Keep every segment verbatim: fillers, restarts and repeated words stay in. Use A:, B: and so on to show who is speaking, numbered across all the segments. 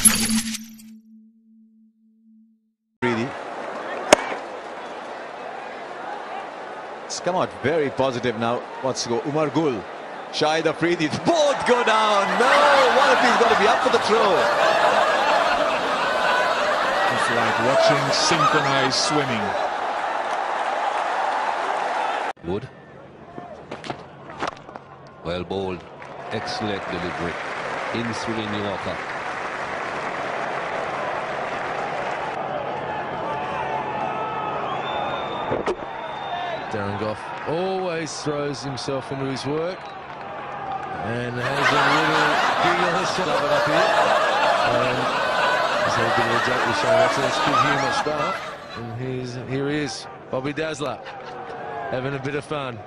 A: It's come out very positive now. What's to go? Umar Gul, Shahid Afridi, both go down. No, one of these got to be up for the throw.
B: It's like watching synchronized swimming.
C: Wood. Well bowled. Excellent delivery. In swinging Yorker.
D: Darren Gough always throws himself into his work and has a little giggle. Let's shove it up here. And he's had a bit of a joke with Shane Watson. It's good humour start. And he's, here he is, Bobby Dazzler, having a bit of fun.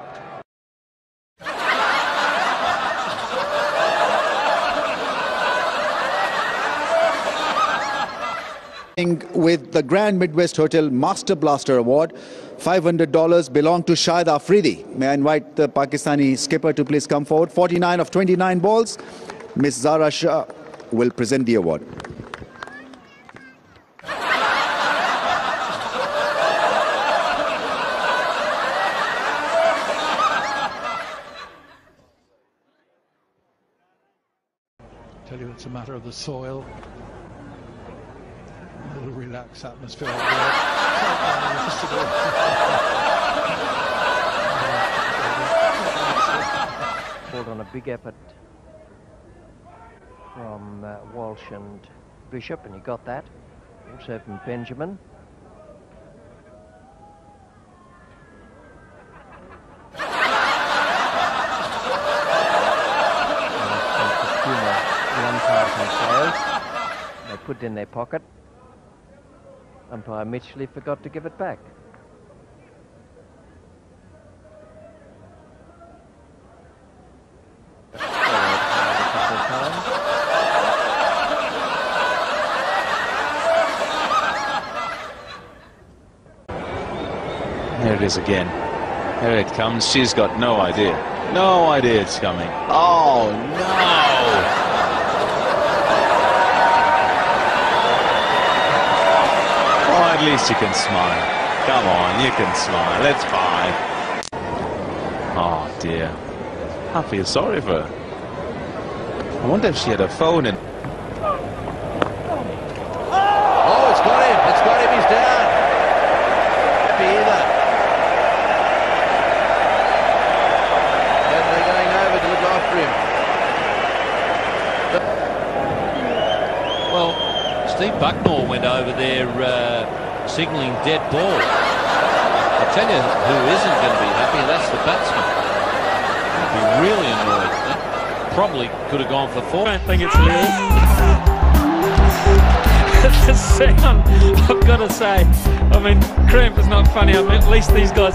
E: With the Grand Midwest Hotel Master Blaster Award, five hundred dollars belong to Shahid Afridi. May I invite the Pakistani skipper to please come forward. forty-nine of twenty-nine balls. Miss Zara Shah will present the award.
B: Tell you it's a matter of the soil. A little relaxed atmosphere.
F: Called on a big effort from uh, Walsh and Bishop, and he got that. Also from Benjamin. They put it in their pocket. Umpire Mitchley forgot to give it back.
A: There it is again. There it comes. She's got no idea. No idea it's coming. Oh, no! Oh, at least you can smile. Come on, you can smile. It's fine. Oh, dear. I feel sorry for her. I wonder if she had a phone in.
D: Oh, it's got him. It's got him. He's down. Happy either. And they're going over to look after him.
G: Well, Steve Bucknor went over there uh, signalling dead ball. I tell you who isn't going to be happy, that's the batsman. He'll be really annoyed. That probably could have gone for four.
H: I don't think it's real. The sound, I've got to say, I mean, cramp is not funny. I mean, at least these guys